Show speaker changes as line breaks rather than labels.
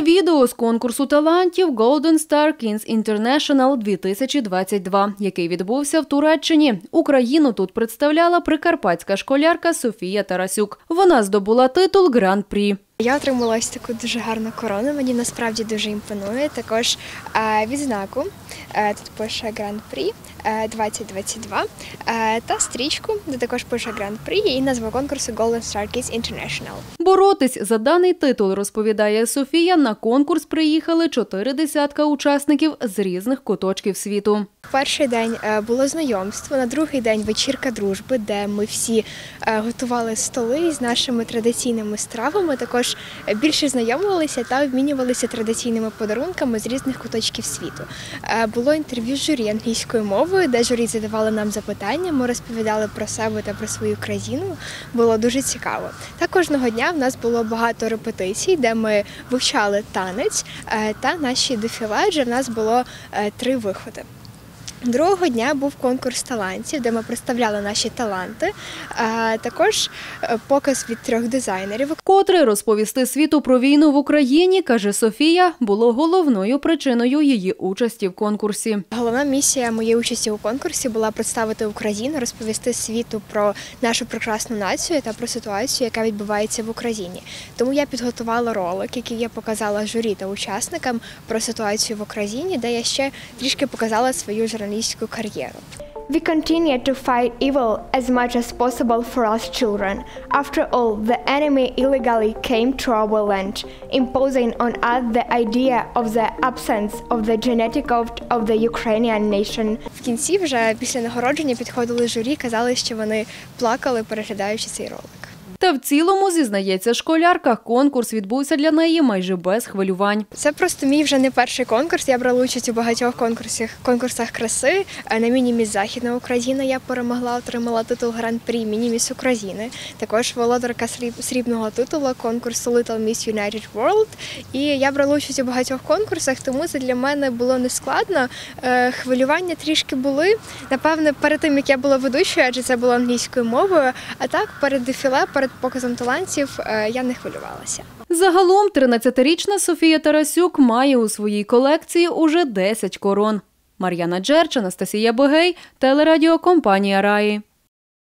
Відео з конкурсу талантів Golden Star Kings International 2022, який відбувся в Туреччині. Україну тут представляла прикарпатська школярка Софія Тарасюк. Вона здобула титул Гран-прі.
Я отримала ось таку дуже гарну корону, мені насправді дуже імпонує. Також відзнаку, тут пише Гран-прі 2022, та стрічку, де також пише Гран-прі і назва конкурсу Golden Star Kids International.
Боротись за даний титул, розповідає Софія, на конкурс приїхали 40 учасників з різних куточків світу.
Перший день було знайомство, на другий день вечірка дружби, де ми всі готували столи з нашими традиційними стравами, також більше знайомилися та обмінювалися традиційними подарунками з різних куточків світу. Було інтерв'ю з журі англійською мовою, де журі задавали нам запитання, ми розповідали про себе та про свою країну, було дуже цікаво. Та кожного дня в нас було багато репетицій, де ми вивчали танець та наші дефіле, адже в нас було 3 виходи. Другого дня був конкурс талантів, де ми представляли наші таланти, також показ від 3 дизайнерів.
Котре розповісти світу про війну в Україні, каже Софія, було головною причиною її участі в конкурсі.
Головна місія моєї участі у конкурсі була представити Україну, розповісти світу про нашу прекрасну націю та про ситуацію, яка відбувається в Україні. Тому я підготувала ролик, який я показала журі та учасникам про ситуацію в Україні, де я ще трішки показала свою журналістську кар'єру. We continue to fight evil as much as possible for us children. After all, the enemy illegally came to our land, imposing on us the idea of the absence of the genetic code of the Ukrainian nation. В кінці вже після нагородження підходили журі, казали, що вони плакали, переглядаючи цей ролик.
Та в цілому, зізнається школярка, конкурс відбувся для неї майже без хвилювань.
Це просто мій вже не перший конкурс. Я брала участь у багатьох конкурсах краси. На міні-міс Західна Україна я перемогла, отримала титул Гран-прі міні-міс України. Також володарка срібного титулу конкурсу Little Miss United World. І я брала участь у багатьох конкурсах, тому це для мене було нескладно. Хвилювання трішки були. Напевне, перед тим, як я була ведучою, адже це було англійською мовою, а так перед дефіле, перед показом талантів я не хвилювалася.
Загалом 13-річна Софія Тарасюк має у своїй колекції уже 10 корон. Мар'яна Джерч, Анастасія Богей, телерадіокомпанія «Раї».